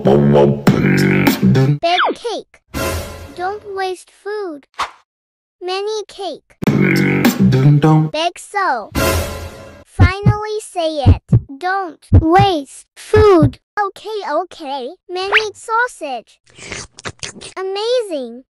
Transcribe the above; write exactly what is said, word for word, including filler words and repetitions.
Big cake. Don't waste food. Many cake. Big so. Finally say it. Don't waste food. Okay, okay. Many sausage. Amazing.